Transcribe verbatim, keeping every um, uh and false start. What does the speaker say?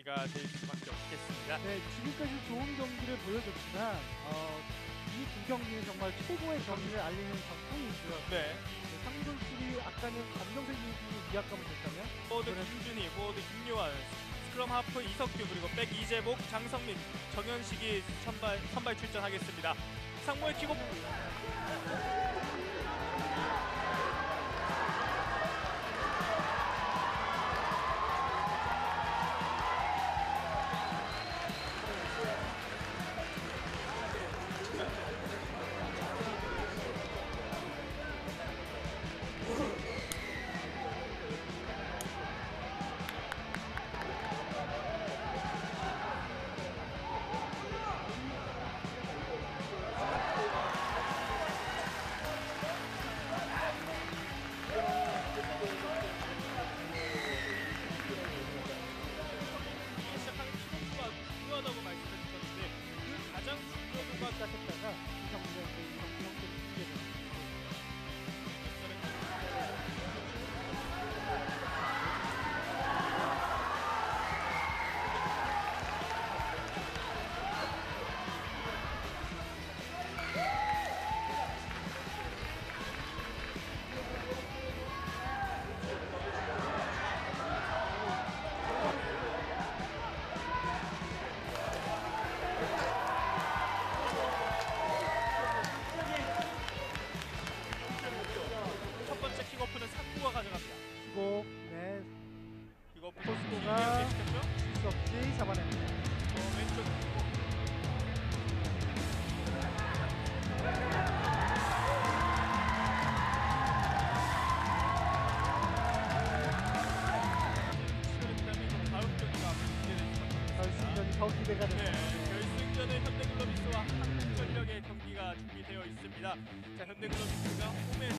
경기가 될 수밖에 없겠습니다. 네, 지금까지 좋은 경기를 보여줬지만 어, 이 두 경기는 정말 최고의 경기를 알리는 작품이고요. 네. 네, 상대 선수들이 아까는 감정적인 위압감을 줬다면 포워드 이번엔 김준희, 포워드 김요한, 스크럼 하프 이석규, 그리고 백 이재복, 장성민, 정현식이 선발, 선발 출전하겠습니다. 상무의 킥오프. 시작하는 킥오프가 중요하다고 말씀해 주셨는데 그 가장 중요도가 시작했다가 이 경기가 이제 이 경기 형태를 이기게 됩니다. 첫 번째 킥오프는 상무가 가져갑니다. 그리고 네, 킥오프 포스코가 시켰죠? 실수 없이 잡아냅니다. 어, 왼쪽 다음 경기가 기대될 수밖에 없습니다. 결승전이 더 기대가 네, 됩니다. 결승전은 현대글로비스와 한국전력의 경기가 준비되어 있습니다. 자, 현대글로비스가 홈에